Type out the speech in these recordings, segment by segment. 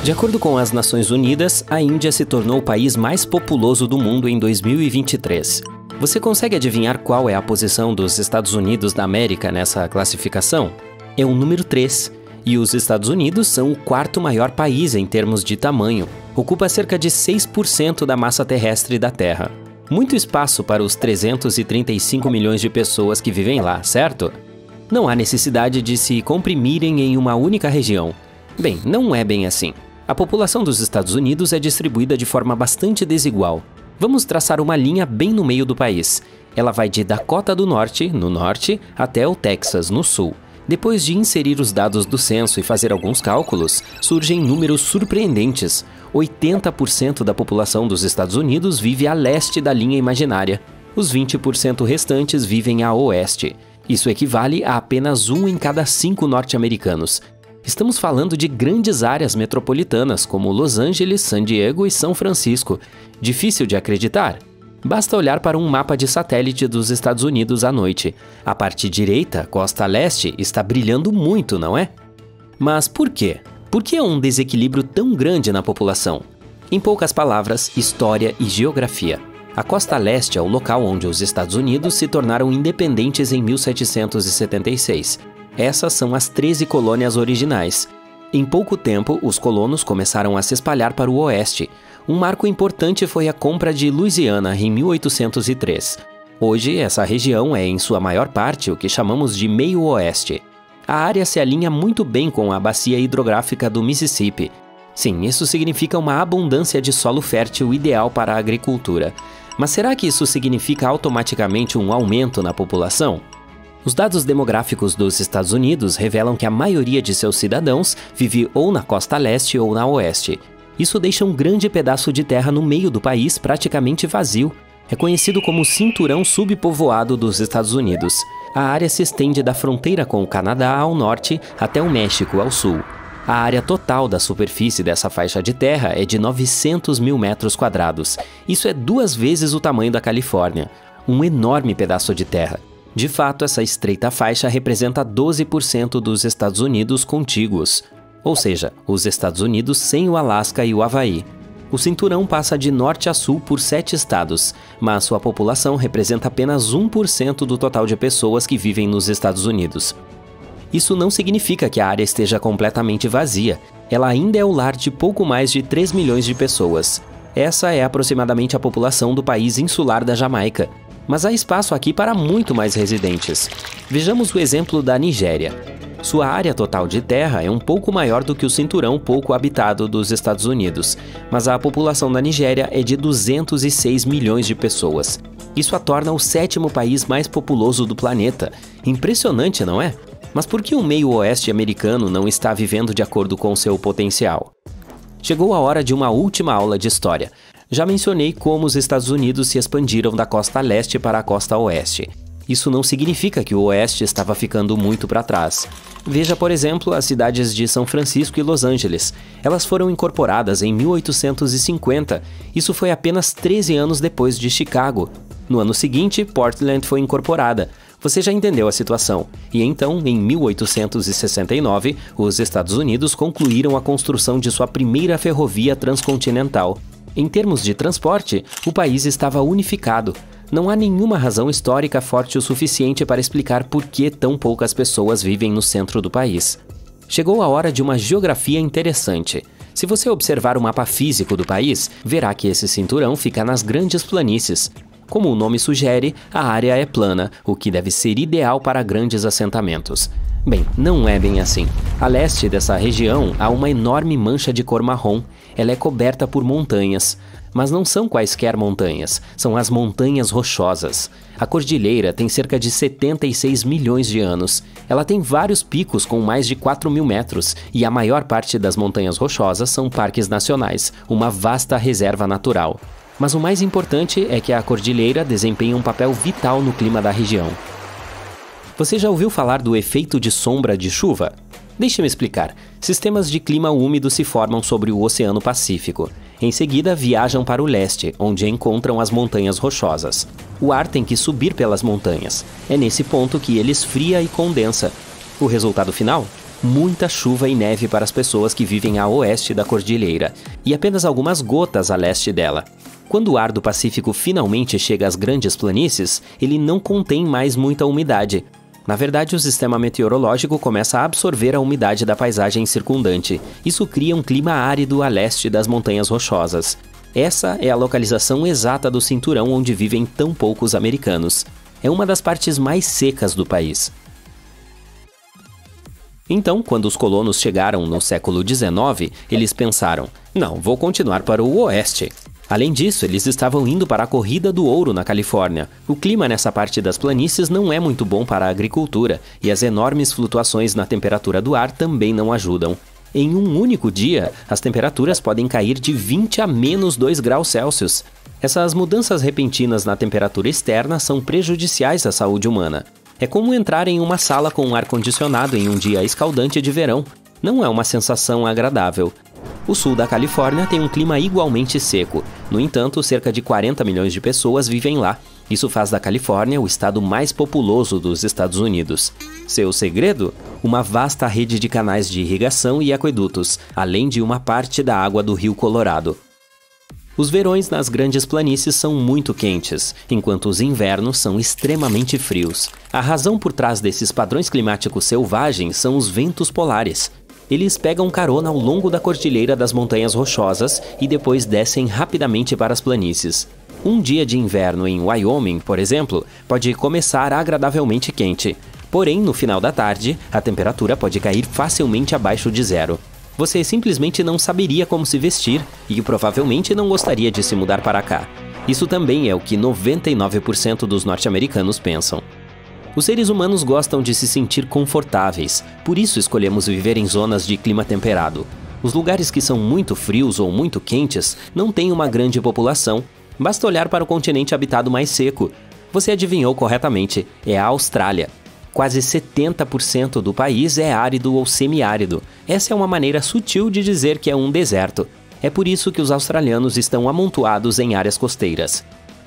De acordo com as Nações Unidas, a Índia se tornou o país mais populoso do mundo em 2023. Você consegue adivinhar qual é a posição dos Estados Unidos da América nessa classificação? É o número 3, e os Estados Unidos são o quarto maior país em termos de tamanho. Ocupa cerca de 6% da massa terrestre da Terra. Muito espaço para os 335 milhões de pessoas que vivem lá, certo? Não há necessidade de se comprimirem em uma única região. Bem, não é bem assim. A população dos Estados Unidos é distribuída de forma bastante desigual. Vamos traçar uma linha bem no meio do país. Ela vai de Dakota do Norte, no norte, até o Texas, no sul. Depois de inserir os dados do censo e fazer alguns cálculos, surgem números surpreendentes. 80% da população dos Estados Unidos vive a leste da linha imaginária. Os 20% restantes vivem a oeste. Isso equivale a apenas 1 em cada 5 norte-americanos. Estamos falando de grandes áreas metropolitanas como Los Angeles, San Diego e São Francisco. Difícil de acreditar? Basta olhar para um mapa de satélite dos Estados Unidos à noite. A parte direita, costa leste, está brilhando muito, não é? Mas por quê? Por que há um desequilíbrio tão grande na população? Em poucas palavras, história e geografia. A costa leste é o local onde os Estados Unidos se tornaram independentes em 1776. Essas são as 13 colônias originais. Em pouco tempo, os colonos começaram a se espalhar para o oeste. Um marco importante foi a compra de Louisiana em 1803. Hoje, essa região é, em sua maior parte, o que chamamos de meio-oeste. A área se alinha muito bem com a bacia hidrográfica do Mississippi. Sim, isso significa uma abundância de solo fértil ideal para a agricultura. Mas será que isso significa automaticamente um aumento na população? Os dados demográficos dos Estados Unidos revelam que a maioria de seus cidadãos vive ou na costa leste ou na oeste. Isso deixa um grande pedaço de terra no meio do país praticamente vazio. É conhecido como o Cinturão Subpovoado dos Estados Unidos. A área se estende da fronteira com o Canadá ao norte até o México ao sul. A área total da superfície dessa faixa de terra é de 900 mil metros quadrados. Isso é 2 vezes o tamanho da Califórnia. Um enorme pedaço de terra. De fato, essa estreita faixa representa 12% dos Estados Unidos contíguos. Ou seja, os Estados Unidos sem o Alasca e o Havaí. O cinturão passa de norte a sul por 7 estados, mas sua população representa apenas 1% do total de pessoas que vivem nos Estados Unidos. Isso não significa que a área esteja completamente vazia. Ela ainda é o lar de pouco mais de 3 milhões de pessoas. Essa é aproximadamente a população do país insular da Jamaica. Mas há espaço aqui para muito mais residentes. Vejamos o exemplo da Nigéria. Sua área total de terra é um pouco maior do que o cinturão pouco habitado dos Estados Unidos, mas a população da Nigéria é de 206 milhões de pessoas. Isso a torna o 7º país mais populoso do planeta. Impressionante, não é? Mas por que o meio-oeste americano não está vivendo de acordo com seu potencial? Chegou a hora de uma última aula de história. Já mencionei como os Estados Unidos se expandiram da costa leste para a costa oeste. Isso não significa que o oeste estava ficando muito para trás. Veja, por exemplo, as cidades de São Francisco e Los Angeles. Elas foram incorporadas em 1850. Isso foi apenas 13 anos depois de Chicago. No ano seguinte, Portland foi incorporada. Você já entendeu a situação. E então, em 1869, os Estados Unidos concluíram a construção de sua primeira ferrovia transcontinental. Em termos de transporte, o país estava unificado. Não há nenhuma razão histórica forte o suficiente para explicar por que tão poucas pessoas vivem no centro do país. Chegou a hora de uma geografia interessante. Se você observar o mapa físico do país, verá que esse cinturão fica nas grandes planícies. Como o nome sugere, a área é plana, o que deve ser ideal para grandes assentamentos. Bem, não é bem assim. A leste dessa região há uma enorme mancha de cor marrom. Ela é coberta por montanhas. Mas não são quaisquer montanhas, são as montanhas rochosas. A cordilheira tem cerca de 76 milhões de anos. Ela tem vários picos com mais de 4.000 metros e a maior parte das montanhas rochosas são parques nacionais, uma vasta reserva natural. Mas o mais importante é que a cordilheira desempenha um papel vital no clima da região. Você já ouviu falar do efeito de sombra de chuva? Deixe-me explicar. Sistemas de clima úmido se formam sobre o Oceano Pacífico. Em seguida, viajam para o leste, onde encontram as montanhas rochosas. O ar tem que subir pelas montanhas. É nesse ponto que ele esfria e condensa. O resultado final? muita chuva e neve para as pessoas que vivem a oeste da cordilheira, e apenas algumas gotas a leste dela. Quando o ar do Pacífico finalmente chega às grandes planícies, ele não contém mais muita umidade. Na verdade, o sistema meteorológico começa a absorver a umidade da paisagem circundante. Isso cria um clima árido a leste das Montanhas Rochosas. Essa é a localização exata do cinturão onde vivem tão poucos americanos. É uma das partes mais secas do país. Então, quando os colonos chegaram no século XIX, eles pensaram: não, vou continuar para o oeste. Além disso, eles estavam indo para a Corrida do Ouro na Califórnia. O clima nessa parte das planícies não é muito bom para a agricultura, e as enormes flutuações na temperatura do ar também não ajudam. Em um único dia, as temperaturas podem cair de 20 a menos 2 graus Celsius. Essas mudanças repentinas na temperatura externa são prejudiciais à saúde humana. É como entrar em uma sala com um ar-condicionado em um dia escaldante de verão. Não é uma sensação agradável. O sul da Califórnia tem um clima igualmente seco. No entanto, cerca de 40 milhões de pessoas vivem lá. Isso faz da Califórnia o estado mais populoso dos Estados Unidos. Seu segredo? Uma vasta rede de canais de irrigação e aquedutos, além de uma parte da água do Rio Colorado. Os verões nas grandes planícies são muito quentes, enquanto os invernos são extremamente frios. A razão por trás desses padrões climáticos selvagens são os ventos polares. Eles pegam carona ao longo da cordilheira das Montanhas Rochosas e depois descem rapidamente para as planícies. Um dia de inverno em Wyoming, por exemplo, pode começar agradavelmente quente. Porém, no final da tarde, a temperatura pode cair facilmente abaixo de zero. Você simplesmente não saberia como se vestir e provavelmente não gostaria de se mudar para cá. Isso também é o que 99% dos norte-americanos pensam. Os seres humanos gostam de se sentir confortáveis, por isso escolhemos viver em zonas de clima temperado. Os lugares que são muito frios ou muito quentes não têm uma grande população. Basta olhar para o continente habitado mais seco. Você adivinhou corretamente, é a Austrália. Quase 70% do país é árido ou semiárido. Essa é uma maneira sutil de dizer que é um deserto. É por isso que os australianos estão amontoados em áreas costeiras.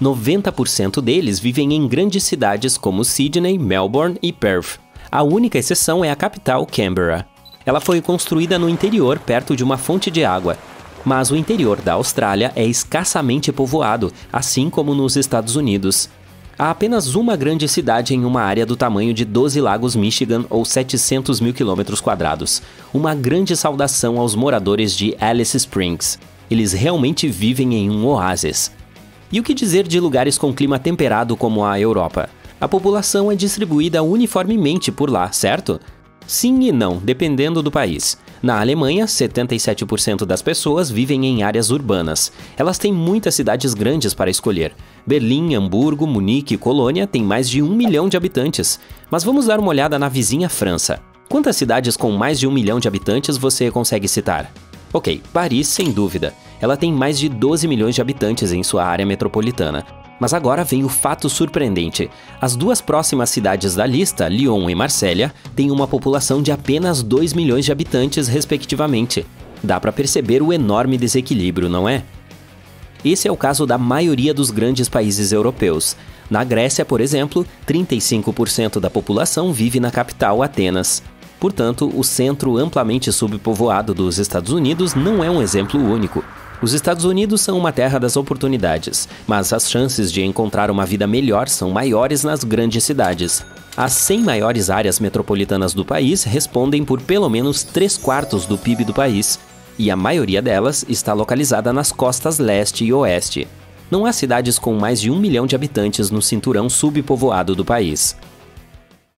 90% deles vivem em grandes cidades como Sydney, Melbourne e Perth. A única exceção é a capital, Canberra. Ela foi construída no interior, perto de uma fonte de água. Mas o interior da Austrália é escassamente povoado, assim como nos Estados Unidos. Há apenas uma grande cidade em uma área do tamanho de 12 lagos Michigan, ou 700 mil quilômetros quadrados. Uma grande saudação aos moradores de Alice Springs. Eles realmente vivem em um oásis. E o que dizer de lugares com clima temperado como a Europa? A população é distribuída uniformemente por lá, certo? Sim e não, dependendo do país. Na Alemanha, 77% das pessoas vivem em áreas urbanas. Elas têm muitas cidades grandes para escolher. Berlim, Hamburgo, Munique e Colônia têm mais de 1 milhão de habitantes. Mas vamos dar uma olhada na vizinha França. Quantas cidades com mais de 1 milhão de habitantes você consegue citar? Ok, Paris, sem dúvida. Ela tem mais de 12 milhões de habitantes em sua área metropolitana. Mas agora vem o fato surpreendente. As duas próximas cidades da lista, Lyon e Marsella, têm uma população de apenas 2 milhões de habitantes, respectivamente. Dá para perceber o enorme desequilíbrio, não é? Esse é o caso da maioria dos grandes países europeus. Na Grécia, por exemplo, 35% da população vive na capital, Atenas. Portanto, o centro amplamente subpovoado dos Estados Unidos não é um exemplo único. Os Estados Unidos são uma terra das oportunidades, mas as chances de encontrar uma vida melhor são maiores nas grandes cidades. As 100 maiores áreas metropolitanas do país respondem por pelo menos 3/4 do PIB do país, e a maioria delas está localizada nas costas leste e oeste. Não há cidades com mais de 1 milhão de habitantes no cinturão subpovoado do país.